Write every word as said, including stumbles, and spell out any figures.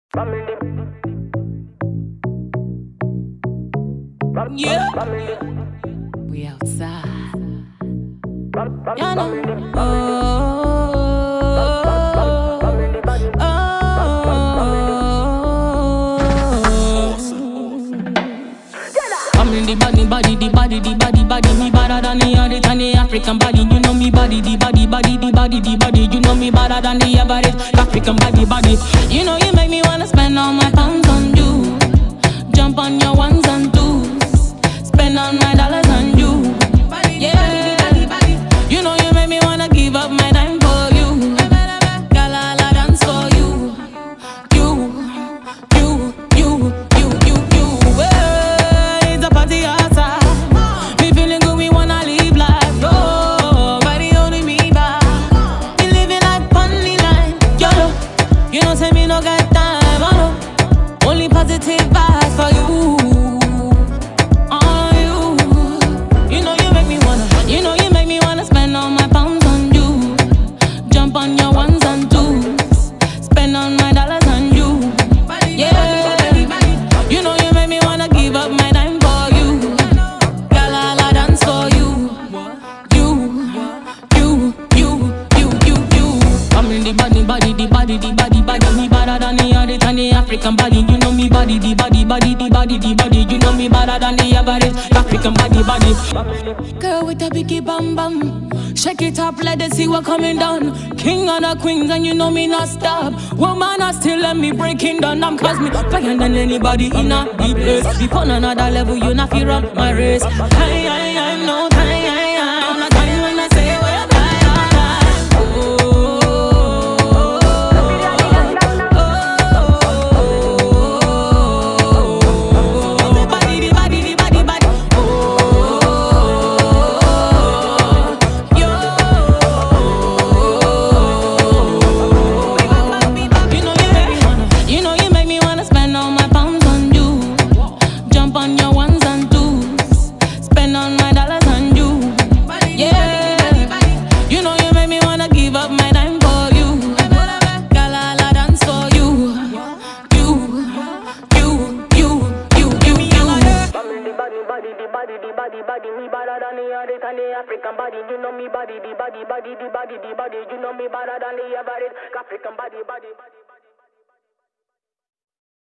Yeah, we outside. You know. Oh, oh, I'm in the body, body, the body, the body, body. Me better than the other, than the African body. You know me body, the body, body, the body, the body. You know me better than the average African body, body. You know you make me wanna spend all my pounds on you. Jump on your ones and twos. Spend all my dollars on you. Yeah. You know you make me wanna give up my time for you. Girl, I'll dance for you. You, you, you, you, you, you. Hey, it's a party outside. Me feeling good, we wanna live life. Nobody holding me back. Me living like funny line. Yo, you know say me no got time. Oh no, only positive vibes for you. On you. You know you make me wanna. You know you make me wanna spend all my pounds on you. Jump on your ones and twos. Spend all my dollars on you. Yeah. You know you make me wanna give up my time for you. Girl, I'll dance for you. You, you, you, you, you, you. I'm in the body, body, the body, the body, body. Me better than the other, than the African body. You know me body, the body, body, the body, the body. You know me better than the average African body, body. Girl with a biggie bam bam. Shake it up, let them see what coming down. King of the queens and you know me not stop. Woman, I still let me breaking down. I'm cause me fire than anybody in a deep place. Be on another level, you not feel run my race. I, I, I, no time, I, I, I'm not time when I say what I, I, I, oh, oh, the body, the body, the body, body. You know you make me wanna spend all my pounds on you. Jump on your ones and twos. Spend all my dollars on you. Yeah. You know you make me wanna give up my time for you. Girl, I'll dance for you. You, you, you, you, you, you. The body, body, the body, the body, body. Me better than the other, than the African body. You know me body, the body, body, the body, the body. You know me better than the average African body, body.